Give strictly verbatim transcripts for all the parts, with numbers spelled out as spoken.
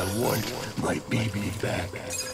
I want my baby back.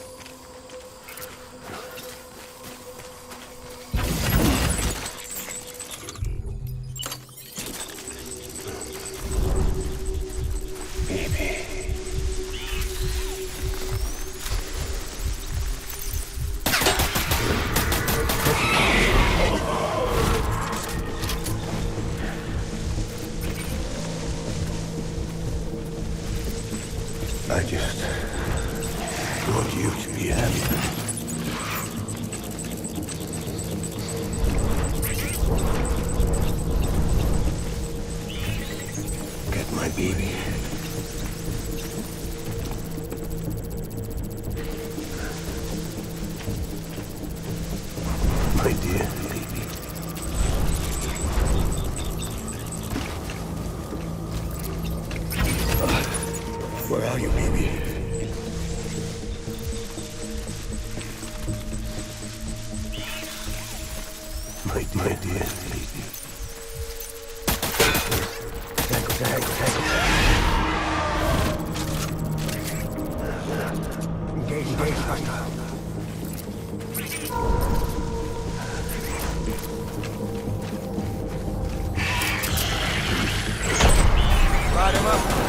I just want you to be happy. Get my baby. My dear baby. Uh, where are you, baby? My dear, my dear baby. Tango, tango, tango. Engage, engage, hostile. Ride him up.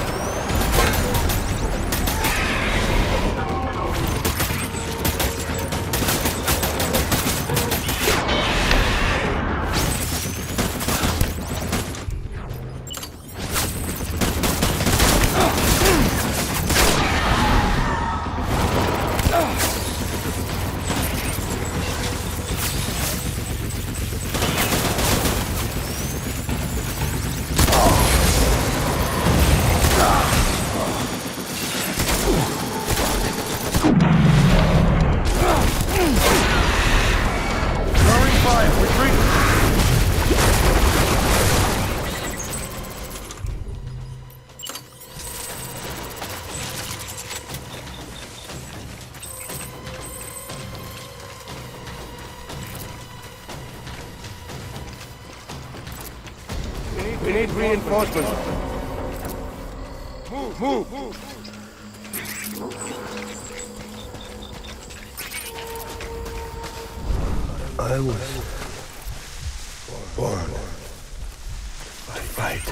We need reinforcements. Move, move, move. I was born to fight.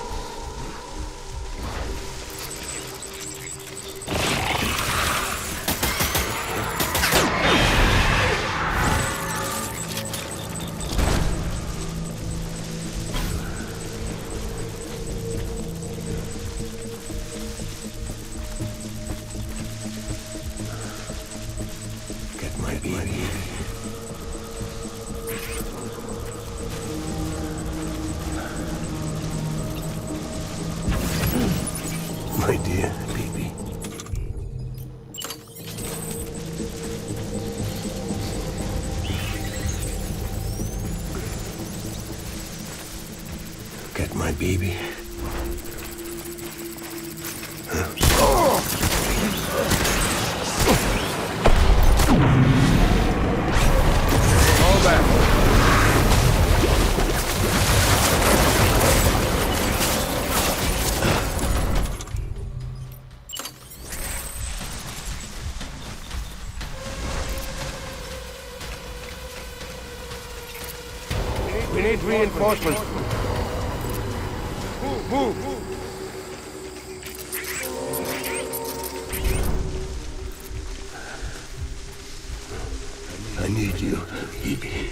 Get my baby. My dear baby. Get my baby. All back. We need reinforcements. Move, move. I need you, baby.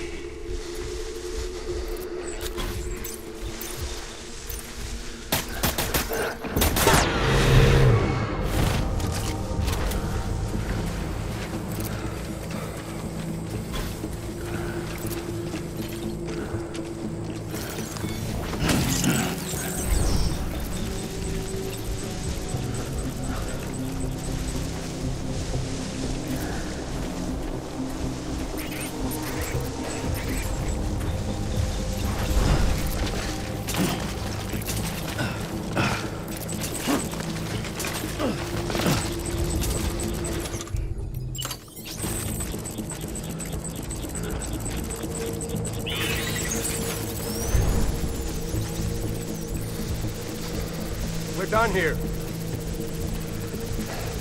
We're done here.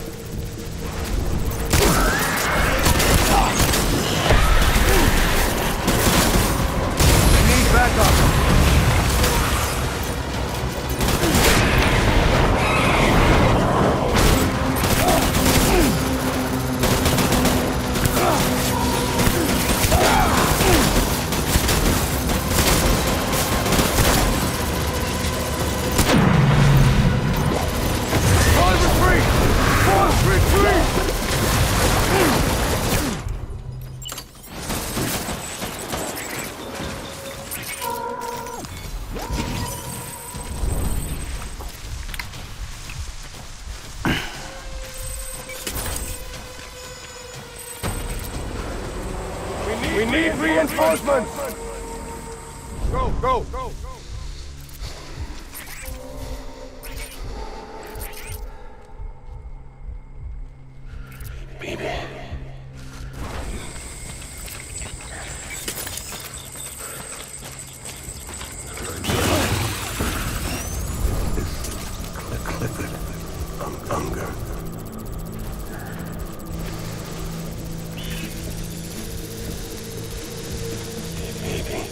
We need reinforcements! Go, go, go! Baby. Clifford. Unger. Baby.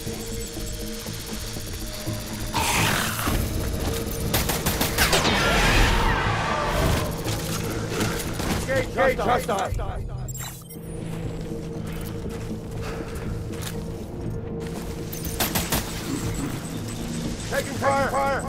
Gate, trust us. Taking fire. fire.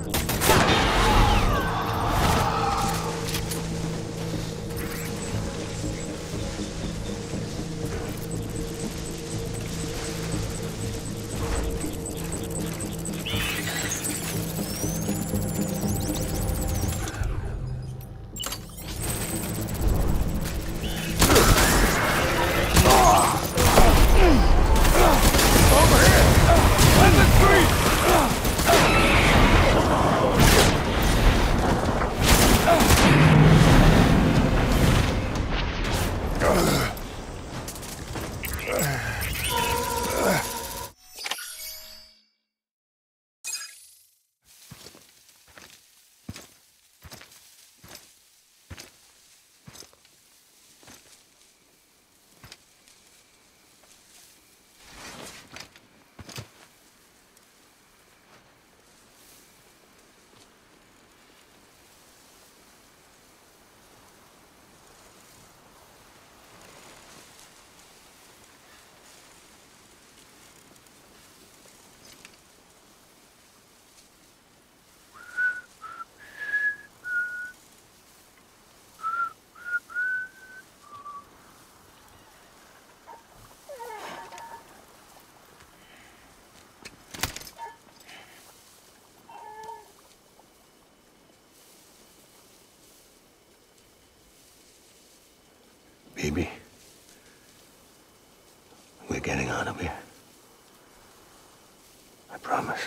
Baby, we're getting out of here. I promise.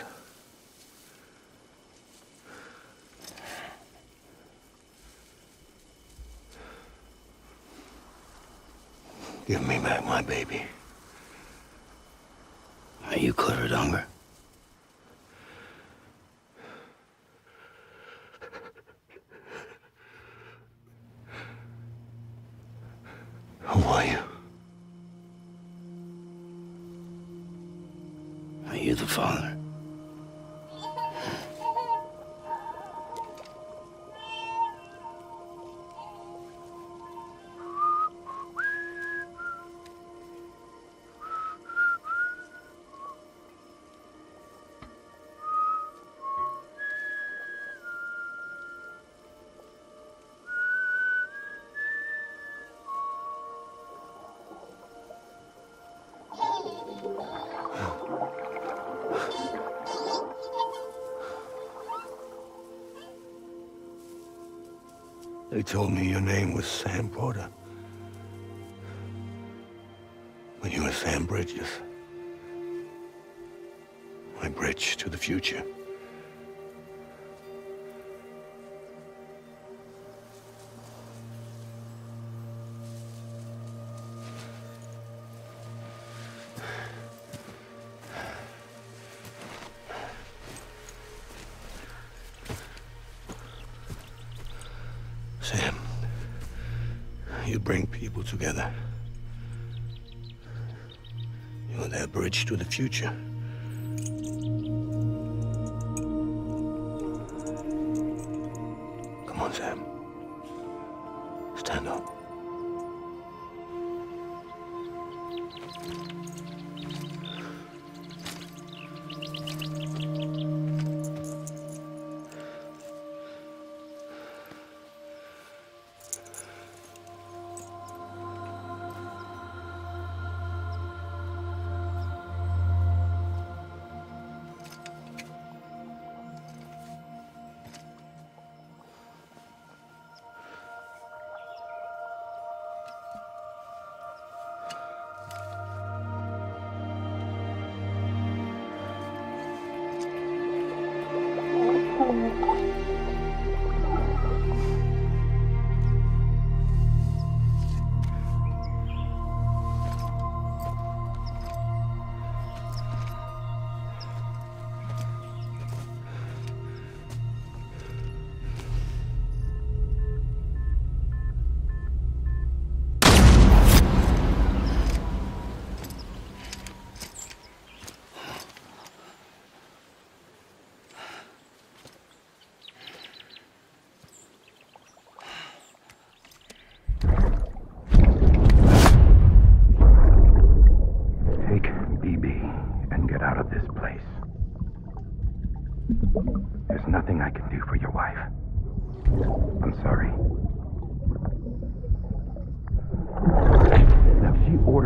Give me back my baby. Are you Clifford Unger? Who are you? Are you the father? They told me your name was Sam Porter. But you were Sam Bridges. My bridge to the future. Sam, you bring people together. You're their bridge to the future. Come on, Sam. Stand up.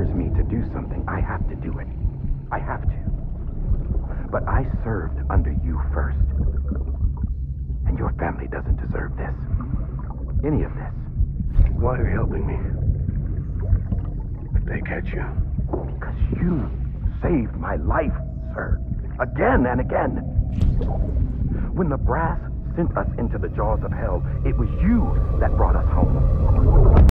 orders me to do something, I have to do it. I have to. But I served under you first. And your family doesn't deserve this. Any of this. Why are you helping me? If they catch you. Because you saved my life, sir. Again and again. When the brass sent us into the jaws of hell, it was you that brought us home.